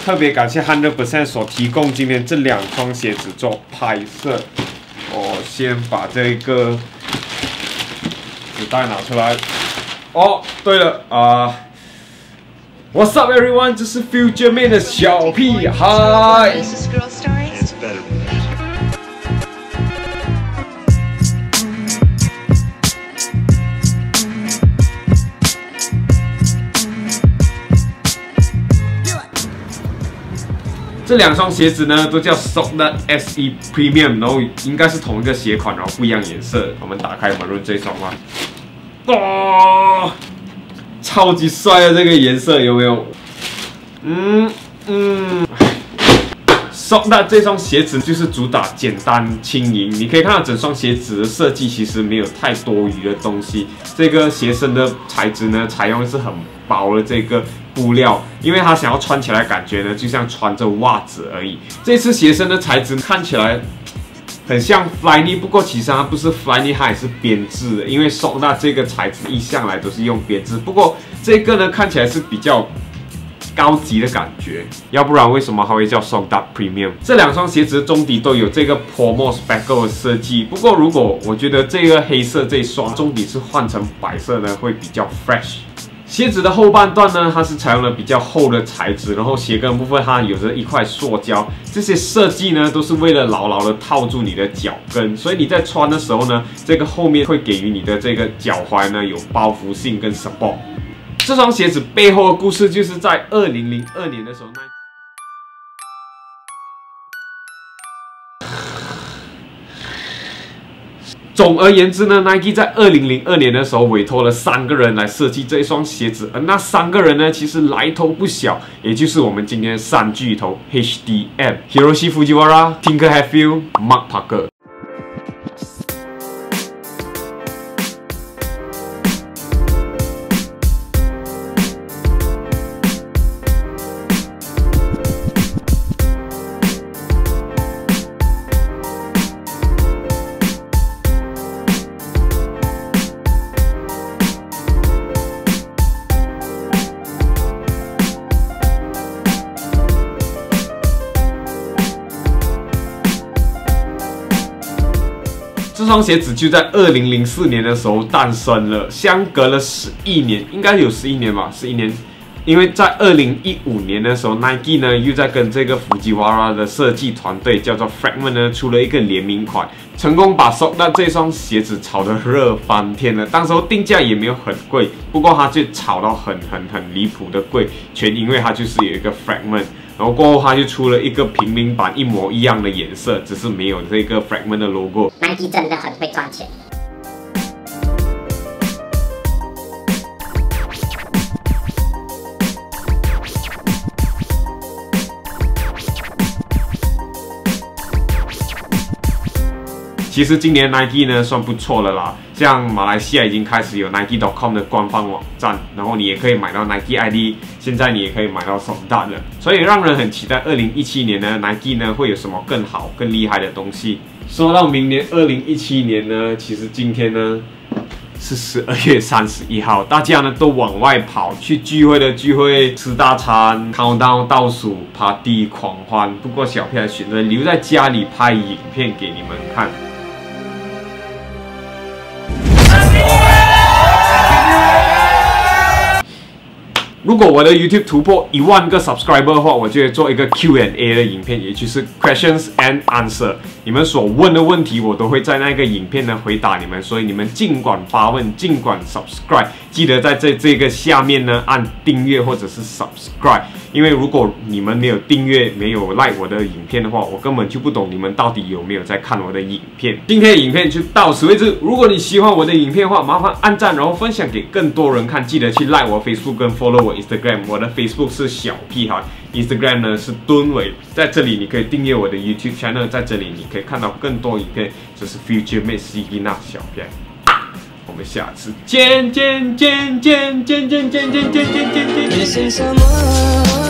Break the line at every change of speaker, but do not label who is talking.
特别感谢100% 所提供今天这2双鞋子做拍摄。我先把这个纸袋拿出来。哦，对了What's up, everyone？ 这是 Future Man 的小屁孩。这2双鞋子呢，都叫 Dart SE Premium， 然后应该是同一个鞋款，然后不一样颜色。我们打开maroon这双吧。哦，超级帅的这个颜色有没有？Dart 这双鞋子就是主打简单轻盈，你可以看到整双鞋子的设计其实没有太多余的东西。这个鞋身的材质呢，采用的是很薄的这个布料，因为它想要穿起来感觉呢，就像穿着袜子而已。这次鞋身的材质看起来很像 Flyknit， 不过其实它不是 Flyknit， 它也是编织的，因为Dart这个材质一向来都是用编织，不过这个呢看起来是比较高级的感觉，要不然为什么它会叫 Dart Premium？ 这2双鞋子的中底都有这个 Promo Speckle 的设计，不过如果我觉得这个黑色这一双中底是换成白色呢，会比较 fresh。鞋子的后半段呢，它是采用了比较厚的材质，然后鞋跟部分它有着一块塑胶，这些设计呢都是为了牢牢的套住你的脚跟，所以你在穿的时候呢，这个后面会给予你的这个脚踝呢有包覆性跟 support。这双鞋子背后的故事就是在2002年的时候，总而言之呢 ，Nike 在2002年的时候委托了3个人来设计这一双鞋子，而那3个人呢，其实来头不小，也就是我们今天的3巨头 HDM、Hiroshi Fujiwara、Tinker Hatfield、Mark Parker。这双鞋子就在2004年的时候诞生了，相隔了11年，应该有11年吧，11年。因为在2015年的时候 ，Nike 呢又在跟这个 Fujiwara 的设计团队叫做 Fragment 呢出了一个联名款，成功把Dart这双鞋子炒得热翻天了。当时候定价也没有很贵，不过它就炒到很离谱的贵，全因为它就是有一个 Fragment。然后过后，它就出了一个平民版一模一样的颜色，只是没有这个 Fragment 的 logo。Nike 真的很会赚钱。其实今年 Nike 呢算不错了啦，像马来西亚已经开始有 Nike.com 的官方网站，然后你也可以买到 Nike ID， 现在你也可以买到Dart了，所以让人很期待2017年呢 Nike 呢会有什么更好、更厉害的东西。说到明年2017年呢，其实今天呢是12月31号，大家呢都往外跑，去聚会的聚会，吃大餐 ，countdown 倒数 ，party 狂欢。不过小屁孩选择留在家里拍影片给你们看。如果我的 YouTube 突破1万个 subscriber 的话，我就会做一个 Q&A 的影片，也就是 Questions and Answer。你们所问的问题，我都会在那个影片呢回答你们，所以你们尽管发问，尽管 subscribe， 记得在这个下面呢按订阅或者是 subscribe。因为如果你们没有订阅、没有 like 我的影片的话，我根本就不懂你们到底有没有在看我的影片。今天的影片就到此为止。如果你喜欢我的影片的话，麻烦按赞，然后分享给更多人看。记得去 like 我 Facebook 跟 follow 我 Instagram。我的 Facebook 是小屁孩 ，Instagram 呢是敦伟。在这里你可以订阅我的 YouTube channel， 在这里你可以看到更多影片。这是 Future Mate Sigina 小屁孩，我们下次见。